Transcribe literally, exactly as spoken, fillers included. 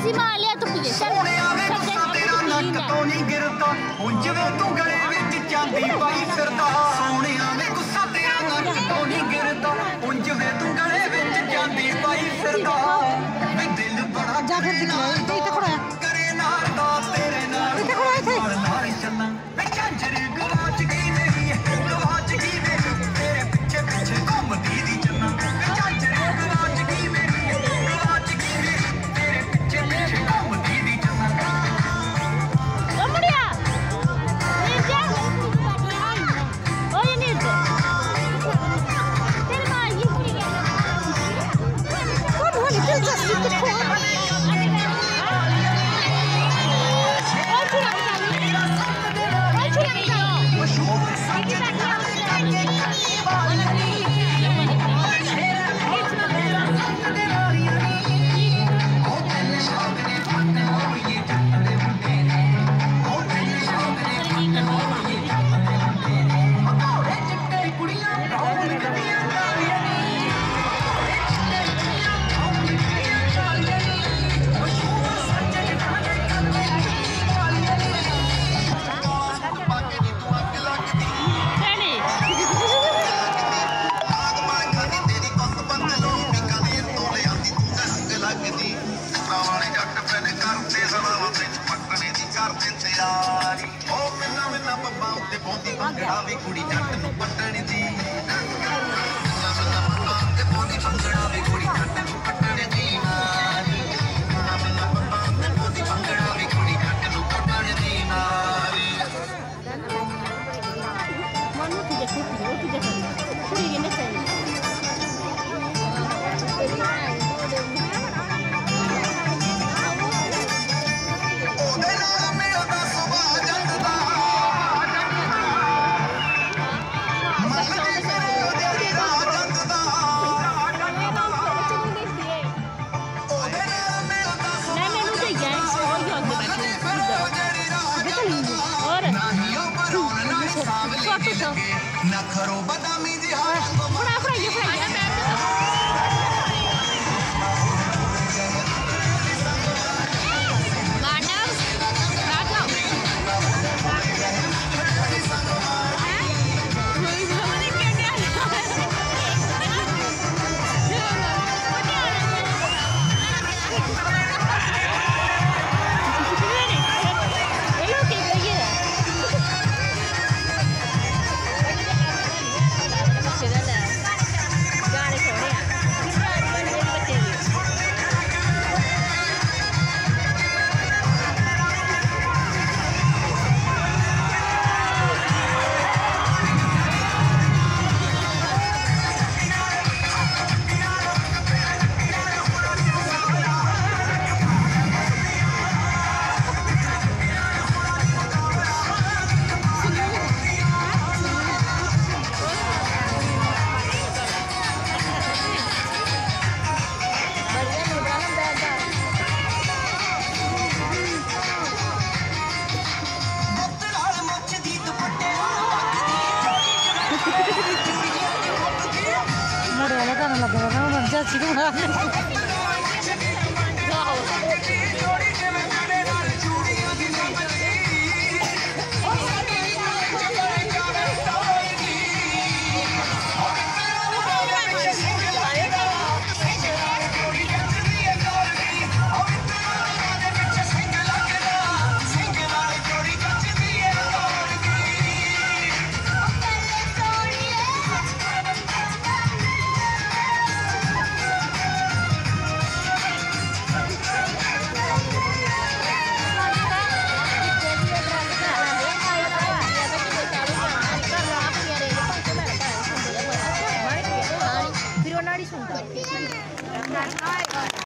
ਅਸੀਂ ਮਾਰ ਲਿਆ ਤੂੰ ਪੀਏ ਚੱਲ ਤੇਰਾ ਨੱਕ ਤੋਂ ਨਹੀਂ ਗਿਰਦਾ ਉਂਝ ਵੇ ਤੂੰ ਗਲੇ ਵਿੱਚ ਚਾਂਦੀ ਪਾਈ ਫਿਰਦਾ ਸੋਹਣਿਆ ਵੇ ਗੁੱਸਾ ਤੇਰਾ ਨੱਕ ਤੋਂ ਨਹੀਂ ਗਿਰਦਾ ਉਂਝ ਵੇ ਤੂੰ ਗਲੇ ਵਿੱਚ ਚਾਂਦੀ ਪਾਈ ਫਿਰਦਾ ਮੈਂ ਦਿਲ ਬੜਾ ਜਾ ਫਿਰ ਦਿਖਾ ਇੱਥੇ ਖੜਾ ਕਰੇ ਨਾਲ ਦਾ ਤੇਰੇ ਨਾਲ ਇੱਥੇ ਖੜਾ ਇੱਥੇ ਨਾਲ ਚੱਲਾਂ ਮੈਂ ਝਾਂਜਰ ਗਵਾਚ ਗਈ ਮੇਰੀ ਗਵਾਚ ਗਈ ਮੇਰੀ ਤੇਰੇ ਪਿੱਛੇ ਪਿੱਛੇ ਘੁੰਮਦੀ ਦੀ ਚੱਲਾਂ ਮੈਂ ਝਾਂਜਰ ਗਵਾਚ ਗਈ ਮੇਰੀ ਗਵਾਚ ਗਈ ਮੇਰੀ ਤੇਰੇ ਪਿੱਛੇ ਪਿੱਛੇ ਘੁੰਮਦੀ ਦੀ ਚੱਲਾਂ ਓ ਮੁੰਡਿਆ ਨੀਰ ਜਾ ਓਏ ਨੀਰ ਜਾ ਤੇਰੇ ਮਾਂ ਇਹ ਕੁੜੀ ਗਿਆ ਕੌਣ ਹੋਣੀ ਤੇ ਜੱਸੀ ਕਿੱਥੋਂ ਭੰਗੜਾ ਵੀ ਕੁੜੀ ਜੱਟ ਨੂੰ ਪੱਟਣ ਦੀ ਤੇ ਪੌਂਦੀ ਭੰਗੜਾ ਵੀ ਕੁੜੀ ਜੱਟ ਨੂੰ ਪੱਟਣ ਦੀ ਨਾਰੀ ਪੌਂਦੀ ਭੰਗੜਾ ਵੀ ਕੁੜੀ ਜੱਟ ਨੂੰ ਪੱਟਣ ਦੀ ਨਾਰੀ ਮਨ ਨੂੰ ਕਿਤੇ ਕੁੜੀ ਉਹ ਕਿਤੇ ਕੁੜੀ ਇਹਨੇ ਸਹੀ ਨਾ ਖਰੋ ਬਦਾਮੀ ਦੀ ਹਾਰ ਫੜਾ ਫੜਾਈਏ ਫੜਾਈਏ ਮੋੜੇ ਵਾਲਾ ਕਰਨ ਲੱਗਾ ਨਾ ਮਰ ਜਾ ਸੀ